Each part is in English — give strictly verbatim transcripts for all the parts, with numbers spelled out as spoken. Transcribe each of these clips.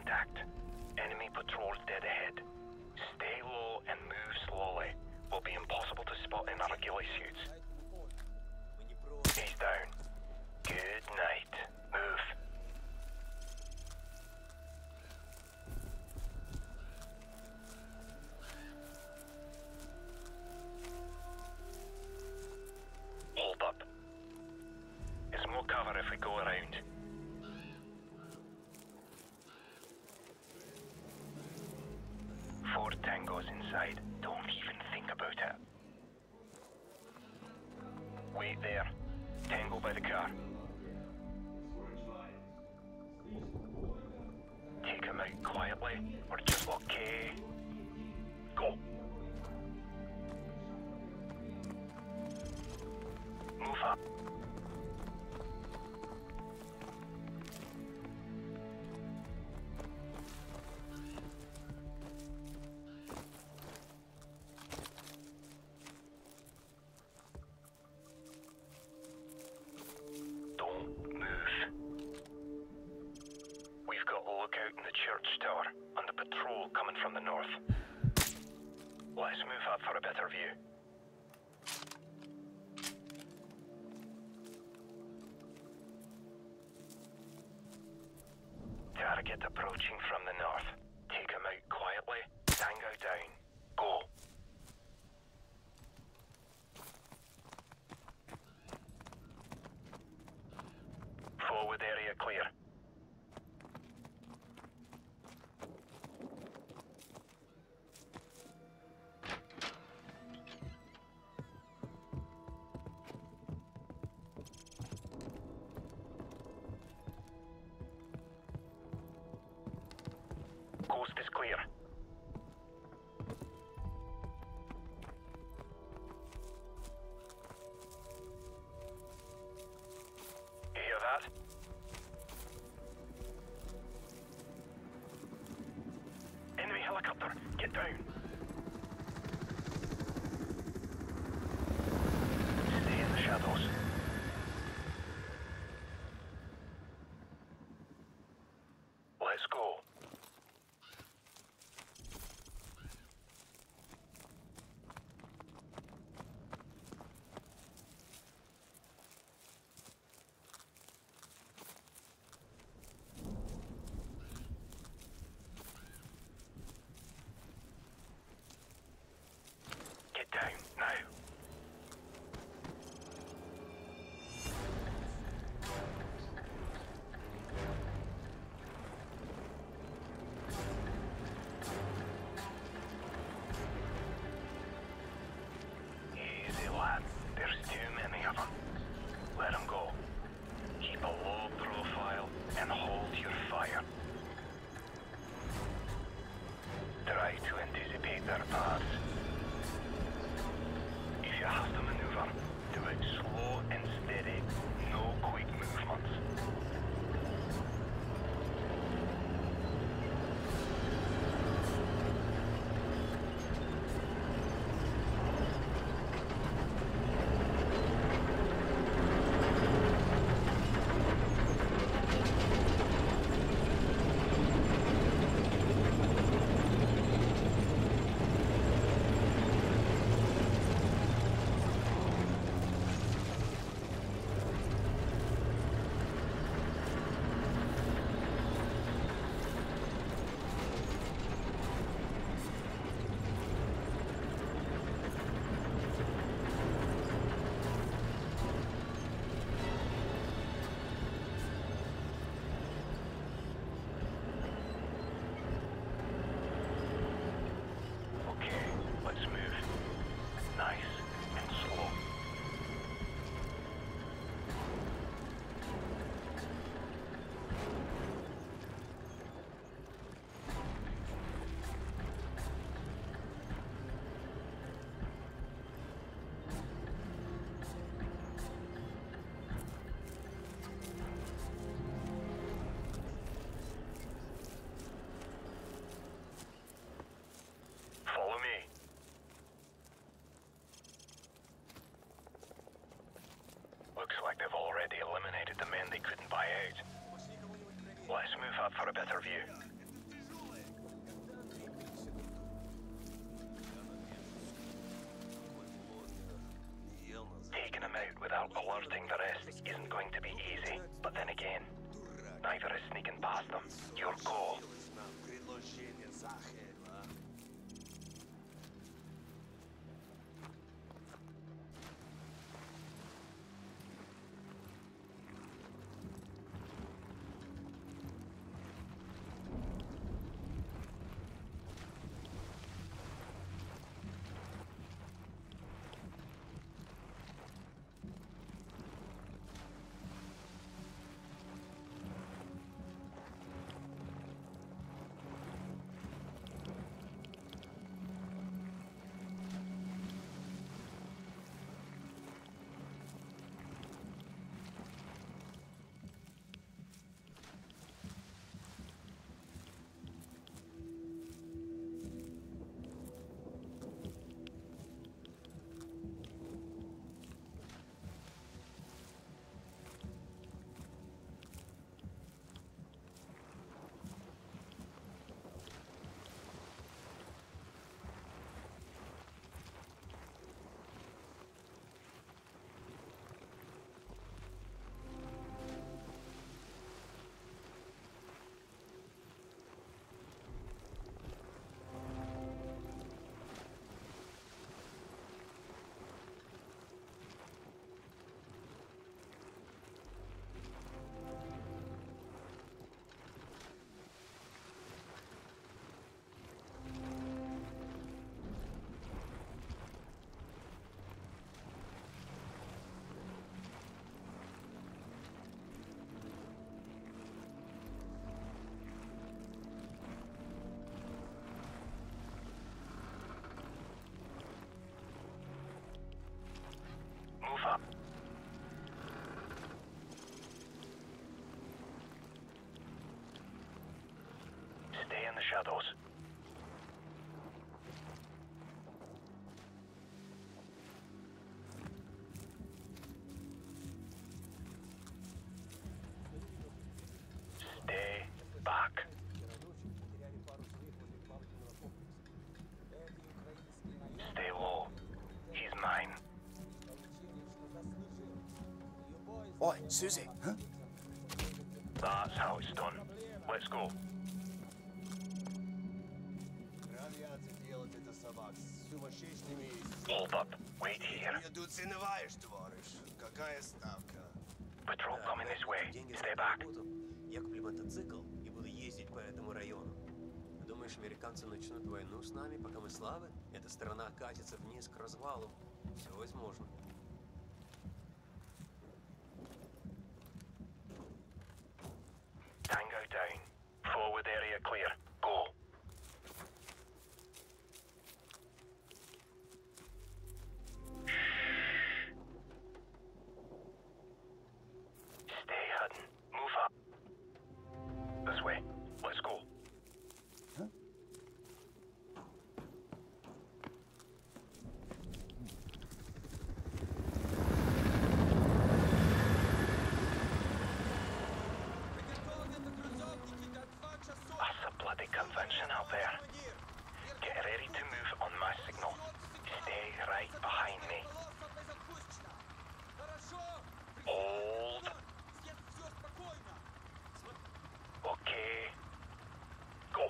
contact. Enemy patrols dead ahead. Stay low and move slowly. Will be impossible to spot in our ghillie suits. He's down. Good night. Move. Hold up. There's more cover if we go around. Four tangos inside. Don't even think about it. Wait there. Tango by the car. Take him out quietly, or just okay. Go. Move up. Tower, and the patrol coming from the north. Let's move up for a better view. Target approaching from the north. Take him out quietly. Tango down. Go. Forward area clear. Coast is clear. You hear that? Enemy helicopter, get down. Stay in the shadows. Let's go. Down, now. Easy, lad. There's too many of them. Let them go. Keep a low profile and hold your fire. Try to anticipate their paths. If you have to maneuver, do it slow and steady, no quick movements. Looks like they've already eliminated the men they couldn't buy out. Let's move up for a better view. sneaking past them. Your call. Предложение Захева. Move up. Stay in the shadows. Stay back. Stay low. He's mine. Oi, Susie, huh? That's how it's done. Let's go. Равняться делать это собак с сумасшедшими... Hold up. Wait here. Я тут ценоваешь, товарищ. Какая ставка? Patrol coming this way. Деньги Stay back. заработал. Я куплю мотоцикл и буду ездить по этому району. Думаешь, американцы начнут войну с нами, пока мы слабы? Эта страна катится вниз к развалу. Все возможно. Tango down. Forward area clear. Go. Stay hidden. Move up. This way. Let's go. Huh? That's a bloody convention out there. Get ready to move on my signal. Stay right behind me. Hold. Okay. Go.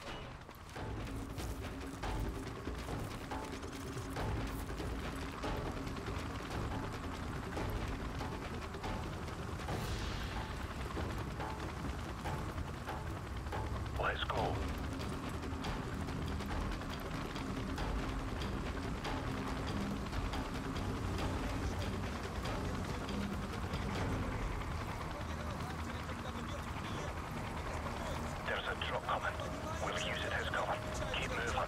Let's go. There's a truck coming. We'll use it as cover. Keep moving.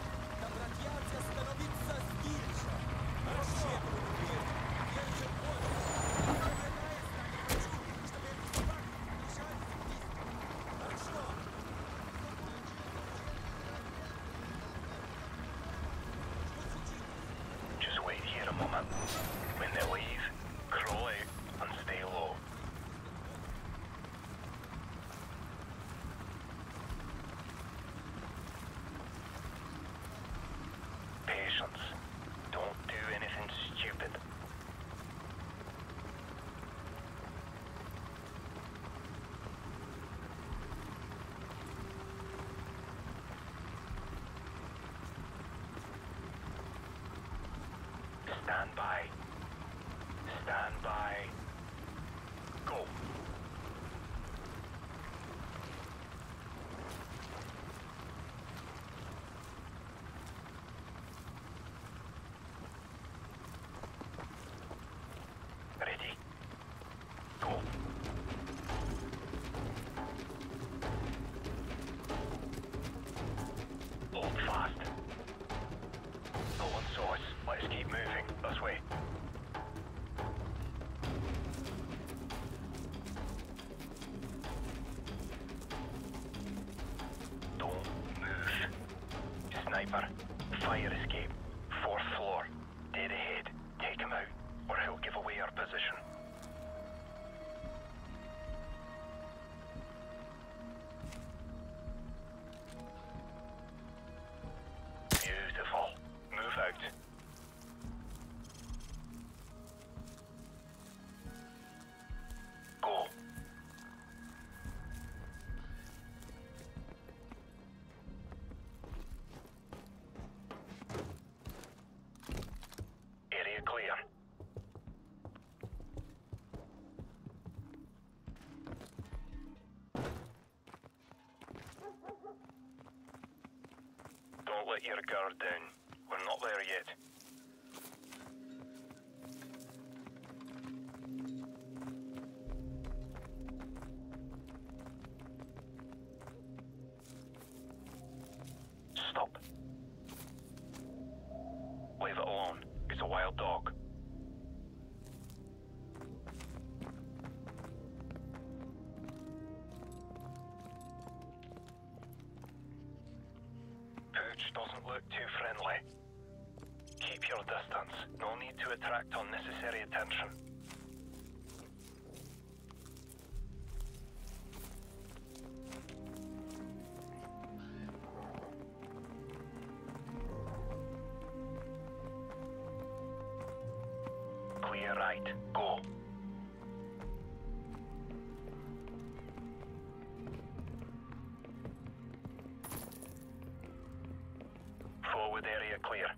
Just wait here a moment. When they leave, crawl out and stay low. Patience. Don't do anything stupid. Stand by. Stand by. Go. Ready? Go. Hold fast. No one saw us. Let's keep moving. This way. Don't move. Sniper. Fire escape. Fourth floor. Dead ahead. Take him out, or he'll give away our position. Beautiful. Move out. Go. Area clear. Don't let your guard down. We're not there yet. Stop. Leave it alone. It's a wild dog. Pooch doesn't look too friendly. Keep your distance. No need to attract unnecessary attention. Clear right. Go. Forward area clear.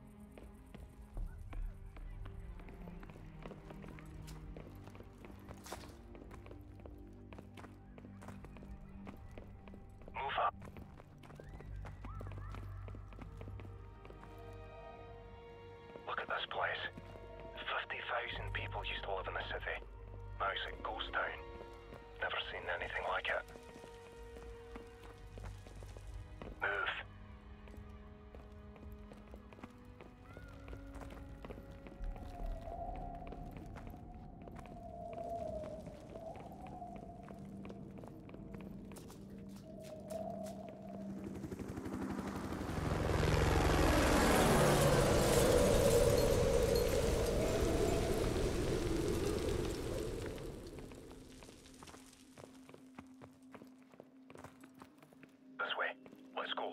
Move up. Look at this place. fifty thousand people used to live in the city. Now it's a ghost town. Never seen anything like it. Move. This way. Let's go.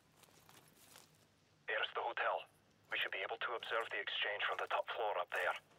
There's the hotel. We should be able to observe the exchange from the top floor up there.